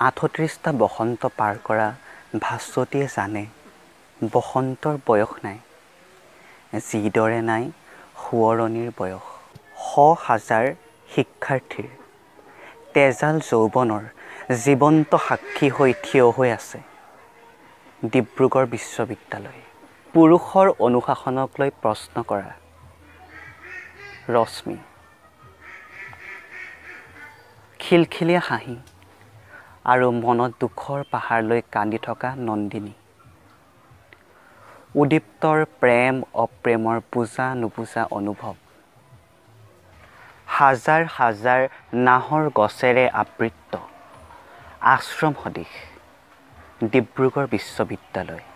38টা বসন্ত পাৰ কৰা ভাস্বতীয়ে জানে বসন্তৰ বয়স নাই, যিদৰে নাই সোঁৱৰণিৰ বয়স। শ হাজাৰ শিক্ষাৰ্থীৰ তেজাল যৌৱনৰ জীৱন্ত সাক্ষী হৈ থিয় হৈ আছে ডিব্ৰুগড় বিশ্ববিদ্যালয়। পুৰুষৰ অনুশাসনক লৈ প্ৰশ্ন কৰা ৰশ্মি, খিলখিলীয়া হাঁহি আৰু মনত দুখৰ পাহাৰ লৈ কান্দি থকা নন্দিনী, উদীপ্তৰ প্ৰেম অপ্ৰেমৰ বুজা নুবুজা অনুভৱ, হাজাৰ হাজাৰ নাহৰ গছেৰে আবৃত আশ্ৰম সদৃশ ডিব্ৰুগড় বিশ্ববিদ্যালয়।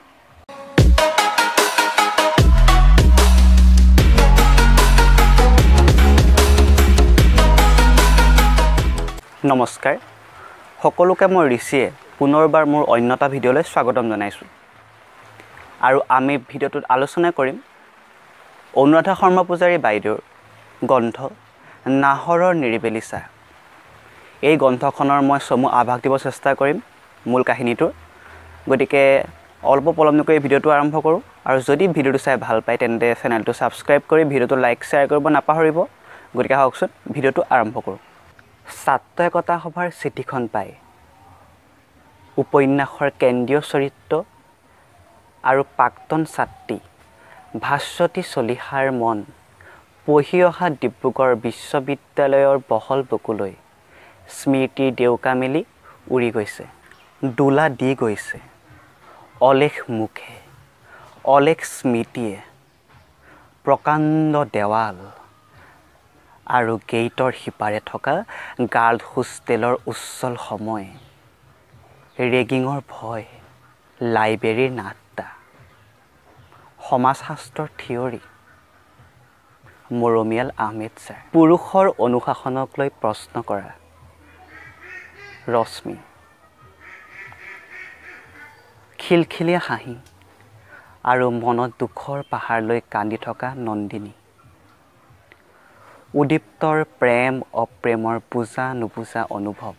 নমস্কাৰ, সকলোকে মই ঋষিয়ে পুনৰবাৰ মোৰ অন্য এটা ভিডিঅ'লৈ স্বাগতম জনাইছোঁ। আৰু আমি ভিডিঅ'টোত আলোচনা কৰিম অনুৰাধা শৰ্মা পূজাৰী বাইদেউৰ গ্ৰন্থ নাহৰৰ নিৰিবিলি ছাঁ। এই গ্ৰন্থখনৰ মই চমু আভাস দিব চেষ্টা কৰিম মূল কাহিনীটোৰ। গতিকে অল্প পলম নকৰি ভিডিঅ'টো আৰম্ভ কৰোঁ। আৰু যদি ভিডিঅ'টো চাই ভাল পায় তেন্তে চেনেলটো ছাবস্ক্ৰাইব কৰি ভিডিঅ'টো লাইক শ্বেয়াৰ কৰিব নাপাহৰিব। গতিকে আহকচোন ভিডিঅ'টো আৰম্ভ কৰোঁ। ছাত্ৰ একতা সভাৰ চিঠিখন পাই উপন্যাসৰ কেন্দ্ৰীয় চৰিত্ৰ আৰু প্ৰাক্তন ছাত্ৰী ভাস্বতী চলিহাৰ মন পঢ়ি অহা ডিব্ৰুগড় বিশ্ববিদ্যালয়ৰ বহল বুকুলৈ স্মৃতিৰ ডেউকা মেলি উৰি গৈছে, দোলা দি গৈছে অলেখ মুখে, অলেখ স্মৃতিয়ে। প্ৰকাণ্ড দেৱাল আৰু গেইটৰ সিপাৰে থকা গাৰ্লছ হোষ্টেলৰ উজ্জ্বল সময়, ৰেগিঙৰ ভয়, লাইব্ৰেৰীৰ নাট্টা, সমাজশাস্ত্ৰৰ থিয়ৰী, মৰমীয়াল আহমেদ ছাৰ। পুৰুষৰ অনুশাসনক লৈ প্ৰশ্ন কৰা ৰশ্মি, খিলখিলীয়া হাঁহি আৰু মনত দুখৰ পাহাৰ লৈ কান্দি থকা নন্দিনী, উদীপ্তৰ প্ৰেম অপ্ৰেমৰ বুজা নুবুজা অনুভৱ,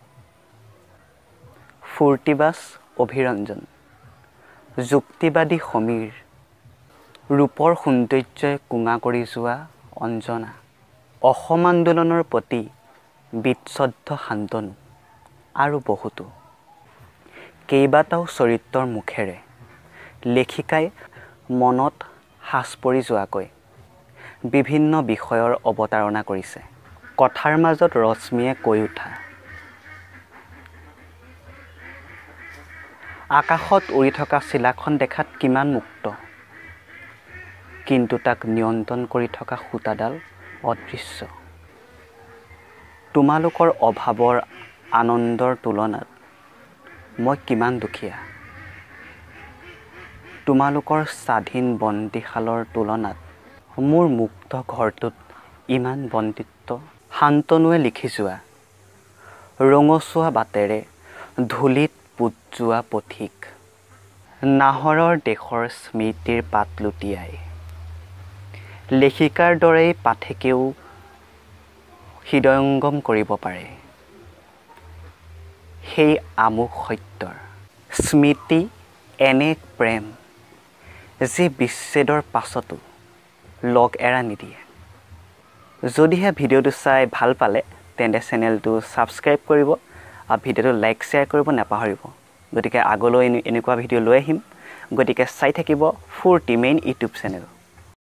ফূৰ্তিবাজ অভিৰঞ্জন, যুক্তিবাদী সমীৰ, ৰূপৰ সৌন্দৰ্যই কোঙা কৰি যোৱা অঞ্জনা, অসম আন্দোলনৰ প্ৰতি বিচ্ছদ্ধ শান্তনু আৰু বহুতো। কেইবাটাও চৰিত্ৰৰ মুখেৰে লেখিকাই মনত সাঁচ পৰি যোৱাকৈ বিভিন্ন বিষয়ৰ অৱতাৰণা কৰিছে। কথাৰ মাজত ৰশ্মিয়ে কৈ উঠা, আকাশত উৰি থকা চিলাখন দেখাত কিমান মুক্ত, কিন্তু তাক নিয়ন্ত্ৰণ কৰি থকা সূতাডাল অদৃশ্য। তোমালোকৰ অভাৱৰ আনন্দৰ তুলনাত মই কিমান দুখীয়া, তোমালোকৰ স্বাধীন বন্দীশালৰ তুলনাত মোৰ মুক্ত ঘৰটোত ইমান বন্দিত্ব। শান্তনুৱে লিখি যোৱা ৰঙচুৱা বাটেৰে ধূলিত পোত যোৱা পথিক, নাহৰৰ দেশৰ স্মৃতিৰ পাত লুটিয়াই লেখিকাৰ দৰেই পাঠকেও হৃদয়ংগম কৰিব পাৰে সেই আমোক সত্যৰ। স্মৃতি এনে এক প্ৰেম যি বিচ্ছেদৰ পাছতো লগ এৰা নিদিয়ে। যদিহে ভিডিঅ'টো চাই ভাল পালে তেন্তে চেনেলটো ছাবস্ক্ৰাইব কৰিব আৰু ভিডিঅ'টো লাইক শ্বেয়াৰ কৰিব নাপাহৰিব। গতিকে আগলৈ এনেকুৱা ভিডিঅ' লৈ আহিম। গতিকে চাই থাকিব ফূৰ্তি মেইন ইউটিউব চেনেল।